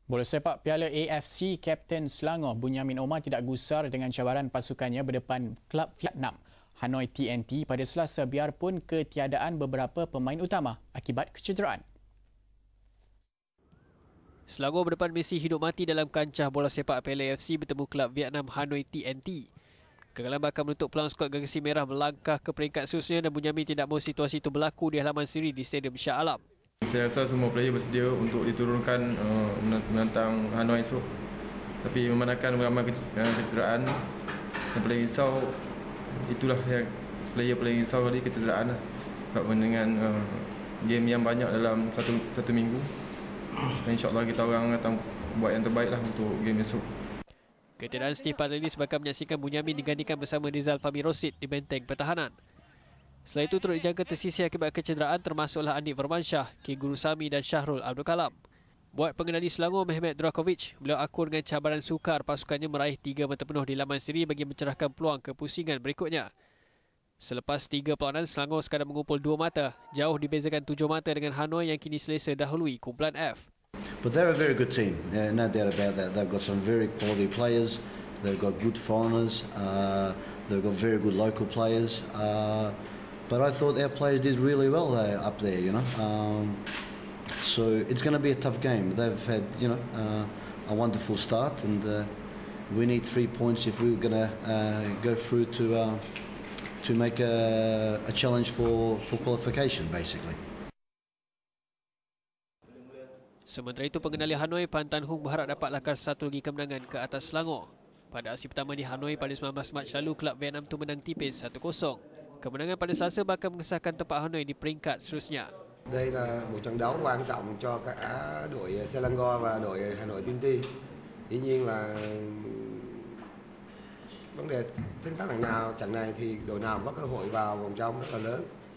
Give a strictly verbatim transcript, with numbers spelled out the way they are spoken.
Bola sepak Piala A F C, Kapten Selangor Bunyamin Omar tidak gusar dengan cabaran pasukannya berdepan klub Vietnam, Hanoi T N T pada Selasa biarpun ketiadaan beberapa pemain utama akibat kecederaan. Selangor berdepan misi hidup mati dalam kancah bola sepak Piala A F C bertemu klub Vietnam Hanoi T N T. Kegagalan bakal menutup peluang skuad Gergasi Merah melangkah ke peringkat seterusnya dan Bunyamin tidak mahu situasi itu berlaku di halaman sendiri di Stadium Shah Alam. Saya rasa semua player bersedia untuk diturunkan uh, menentang Hanoi esok. Tapi memandangkan ramai kecederaan, yang paling risau itulah yang player paling risau kali kecederaan lah. Sebab dengan uh, game yang banyak dalam satu satu minggu, insya-Allah kita orang akan buat yang terbaik lah untuk game esok. Ketiadaan Steve Padlelis bakal menyaksikan Bunyamin digantikan bersama Rizal Fahmi Rosid di benteng pertahanan. Selain itu turut dijangka tersisih akibat kecederaan termasuklah Andik Vermansyah, K. Guru Sami dan Syahrul Abdul Kalam. Buat pengendali Selangor Mehmet Drakovic, beliau akur dengan cabaran sukar pasukannya meraih tiga mata penuh di laman sendiri bagi mencerahkan peluang ke pusingan berikutnya. Selepas tiga perlawanan, Selangor sekadar mengumpul dua mata, jauh dibezakan tujuh mata dengan Hanoi yang kini selesa dahului kumpulan F. But they're a very good team, yeah, no doubt about that. They've got some very quality players, they've got good foreigners, uh, they've got very good local players. Uh, But I thought our players did really well uh, up there, you know. Um, so it's going to be a tough game. They've had, you know, uh, a wonderful start, and uh, we need three points if we were going to uh, go through to uh, to make a, a challenge for for qualification, basically. Sementara itu, pengendali Hanoi Pan Tan Hung berharap dapat lakar satu lagi kemenangan ke atas Selangor. Pada aksi pertama di Hanoi pada sembilan belas Mac lalu, klub Vietnam itu menang tipis satu kosong. Kemenangan pada Selasa bakal mengesahkan tempat Hanoi di peringkat seterusnya. Đây là một trận đấu quan trọng cho cả đội Selangor và đội Hanoi T N T. Dĩ nhiên là vấn đề tính toán lần nào trận này thì đội nào có cơ hội vào vòng trong rất là lớn.